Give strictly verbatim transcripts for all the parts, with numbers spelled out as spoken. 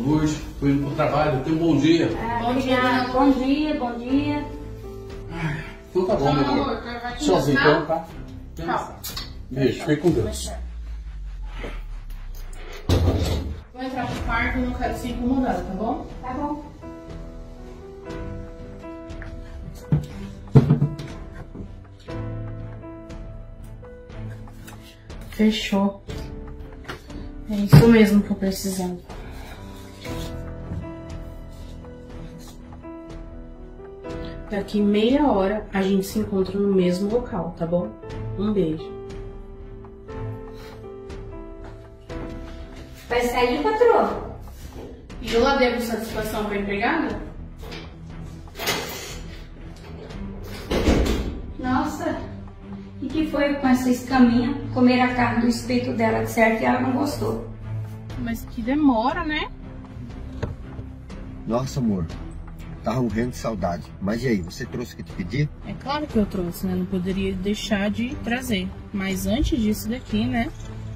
Lourdes, tô indo pro trabalho, tenha um bom dia. Ah, bom dia, bom dia, bom dia. Ai, então tá bom, meu amor. Tchauzinho, então, tá? Tchau. Beijo, fique com Deus. Vou entrar pro quarto e não quero ser incomodada, tá bom? Tá bom. Fechou. É isso mesmo que eu precisando. Daqui meia hora a gente se encontra no mesmo local, tá bom? Um beijo. Vai sair, patroa? E eu lá devo satisfação pra empregada? Nossa, e que foi com essa escaminha comer a carne do espeto dela de certo e ela não gostou? Mas que demora, né? Nossa, amor, tava morrendo de saudade. Mas e aí, você trouxe o que te pedi? É claro que eu trouxe, né? Não poderia deixar de trazer. Mas antes disso daqui, né?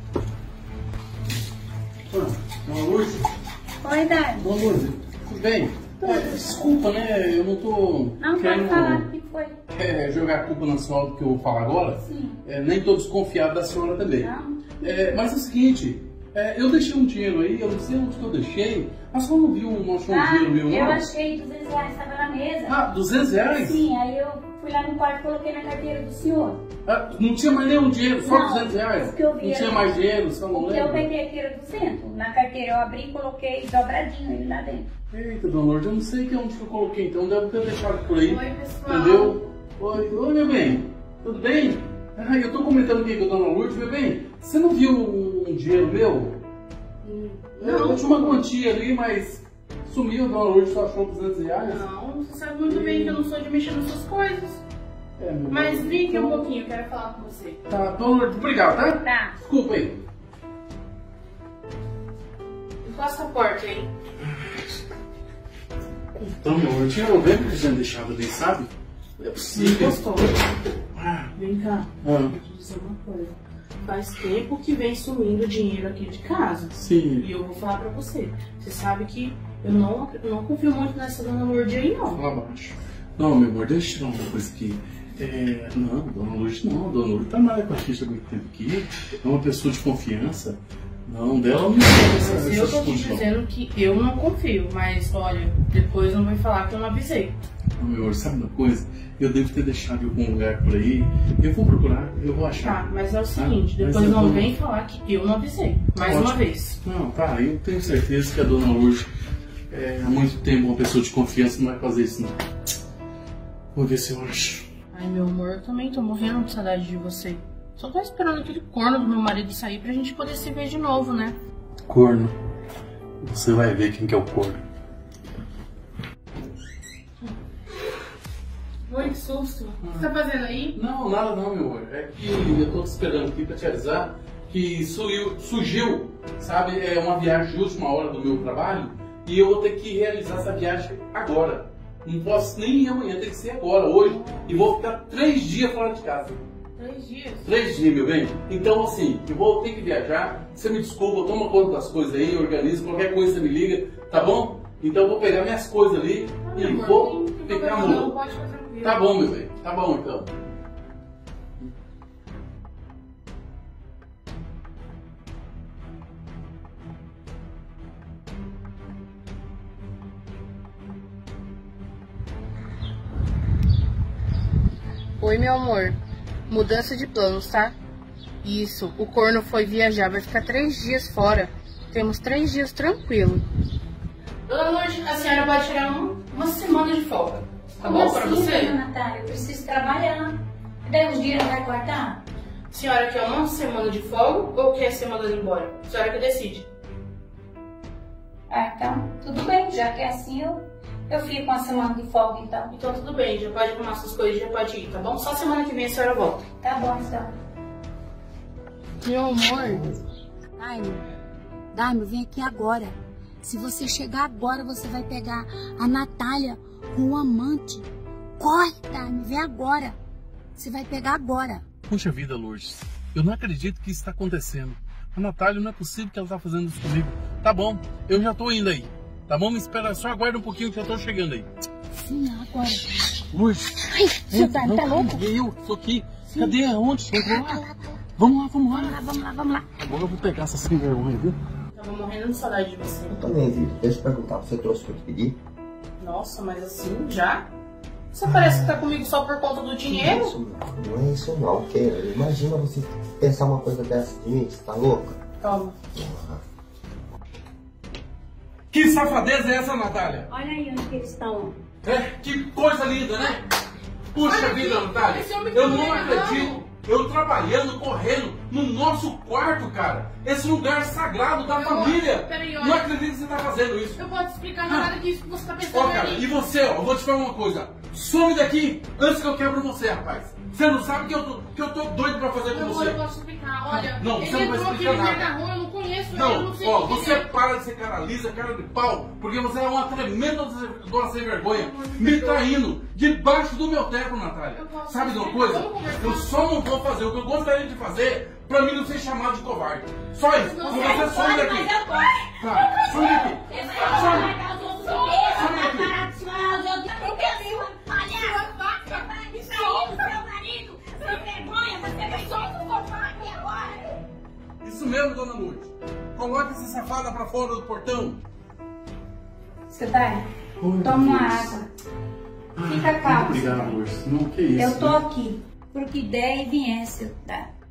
Boa noite. Oi, Dani. Boa noite. Tudo bem? É, desculpa, né? Eu não tô Não, querendo pode falar o que foi. é, jogar a culpa na senhora do que eu vou falar agora. Sim. É, nem tô desconfiado da senhora também. Não. É, mas é o seguinte, é, eu deixei um dinheiro aí, eu não sei onde que eu deixei. A senhora não viu, não achou um Ah, dinheiro meu, não? eu achei duzentos reais, estava na mesa. Ah, duzentos reais? Sim, aí eu fui lá no quarto e coloquei na carteira do senhor. Ah, não tinha mais nenhum dinheiro, só Não, duzentos reais? o que eu vi não tinha era- mais dinheiro, só não O que eu lembro. peguei aqui era duzentos. Na carteira eu abri e coloquei dobradinho ele lá dentro. Eita, dona Lourdes, eu não sei que onde que eu coloquei, então deve ter deixado por aí. Oi, pessoal. Entendeu? Oi, oi, meu bem. Tudo bem? Ah, eu tô comentando aqui com a dona Lourdes, meu bem. Você não viu um, um dinheiro meu? Não. Eu tinha uma quantia ali, mas sumiu, a dona Lourdes só achou duzentos reais. Não, você sabe muito bem que eu não sou de mexer nas suas coisas. É, meu Mas bem. vem aqui um Então, pouquinho, eu quero falar com você. Tá, dona Lourdes, obrigado, tá? Tá. Desculpa aí. Encosta a porta aí. Então, meu amor, eu tinha lembro que tinha deixado ali, sabe? Não é possível. Encostou. Ah, Vem cá, ah, deixa eu dizer uma coisa. Faz tempo que vem sumindo dinheiro aqui de casa. sim. E eu vou falar pra você. Você sabe que eu não, eu não confio muito nessa dona Lourdes aí, não. Lá abaixo. Não, meu amor, deixa eu tirar uma coisa aqui. É, não, dona Lourdes não. Dona Lourdes tá nada com a gente há muito tempo aqui. É uma pessoa de confiança. Não, dela não tem essa, Mas essa eu tô te atitude, não. dizendo que eu não confio. Mas, olha, depois não vai falar que eu não avisei. Não, meu amor, sabe uma coisa? Eu devo ter deixado em algum lugar por aí. Eu vou procurar, eu vou Tá, achar. mas é o seguinte, Ah, mas depois eu não tô- vem falar que eu não avisei. Mais Ótimo. uma vez. Não, tá, eu tenho certeza que a dona Lourdes é, há muito tempo uma pessoa de confiança não vai fazer isso, não. Vou ver se eu acho. Ai, meu amor, eu também tô morrendo de saudade de você. Só tô esperando aquele corno do meu marido sair pra gente poder se ver de novo, né? Corno. Você vai ver quem que é o corno. Oi, que susto. O que você tá fazendo aí? Não, nada não, meu amor. É que eu tô te esperando aqui pra te avisar que surgiu, surgiu, sabe, é uma viagem de última hora do meu trabalho e eu vou ter que realizar essa viagem agora. Não posso nem ir amanhã, tem que ser agora, hoje. E vou ficar três dias fora de casa. Três dias. Três dias, meu bem. Então, assim, eu vou ter que viajar. Você me desculpa, toma conta das coisas aí, organiza, qualquer coisa você me liga, tá bom? Então eu vou pegar minhas coisas ali Ah, e meu amor, vou não tem ficar problema não, mudo. pode ficar tranquilo. Tá bom, meu bem. Tá bom, então. Oi, meu amor. Mudança de planos, tá? Isso, o corno foi viajar, vai ficar três dias fora. Temos três dias tranquilo. Dona Lourdes, a senhora pode tirar um- uma semana de folga. Tá bom pra Assim, você? dona Natália, eu preciso trabalhar. Daí uns dias não vai cortar? A senhora quer uma semana de folga ou quer ser mandada embora? A senhora que decide. Ah, então, tudo bem, já que é assim, eu, eu fico uma semana de folga, então. Então tudo bem, já pode arrumar suas coisas, já pode ir, tá bom? Só semana que vem a senhora volta. Tá bom, então. Meu amor, Daimio, Daimio, vem aqui agora. Se você chegar agora, você vai pegar a Natália com o amante. Corre, Daimio, vem agora. Você vai pegar agora. Puxa vida, Lourdes. Eu não acredito que isso está acontecendo. A Natália, não é possível que ela está fazendo isso comigo. Tá bom, eu já tô indo aí. Tá bom? Me espera, só aguarda um pouquinho que eu tô chegando aí. Sim, agora. Luz. Ai, seu Dani, tá louco? E eu, tô aqui. Sim. Cadê? Onde? Vamos lá. Tá lá, tá lá. Vamos lá, vamos lá. Vamos lá, vamos lá, vamos lá. Agora eu vou pegar essa sem vergonha, viu? Tava morrendo de saudade de você. Eu também, Vitor. Deixa eu perguntar, você trouxe o que eu te pedi? Nossa, mas assim, já? Você parece que tá comigo só por conta do dinheiro? Isso não, não é isso não, ok? Imagina você pensar uma coisa dessa de mim, você tá louca? Toma. Que safadeza é essa, Natália? Olha aí onde que eles estão. É, que coisa linda, né? Puxa Olha vida, aqui, Natália. esse homem Eu tá não me acredito. enganando. Eu trabalhando, correndo, no nosso quarto, cara. Esse lugar sagrado da Meu família. amor, peraí, olha. Não acredito que você tá fazendo isso. Eu posso explicar nada disso que você tá pensando Ó, cara, aí. e você, ó, eu vou te falar uma coisa. Some daqui antes que eu quebro você, rapaz. Você não sabe que eu tô, que eu tô doido pra fazer com Meu amor, você. eu posso explicar. Olha, Não, ele você não vai entrou aqui explicar no meio nada. da rua, eu não conheço ele, eu Não, não sei ó, quem você é. para de ser cara lisa, cara de pau, porque você é uma tremenda dona sem vergonha, me traindo debaixo do meu teto, Natália. Eu posso Sabe de uma explicar, coisa? vamos conversar. Eu só não vou fazer o que eu gostaria de fazer pra mim não ser chamado de covarde. Só isso. Não, Então você você some daqui. Mas eu posso. Tá, some daqui. Você vai largar os outros bebês, Some vai daqui. parar de segurar os outros. Eu quero sua palhaça. Você vai me trair do seu marido. Sem vergonha, você vai só no covarde agora. Isso mesmo, dona Lourdes. Coloque essa safada pra fora do portão. Seu Dani, toma uma água. Fica calmo. Obrigado, Lourdes. Não, que isso. Eu tô né? aqui. Pro que der e vier, seu Dani.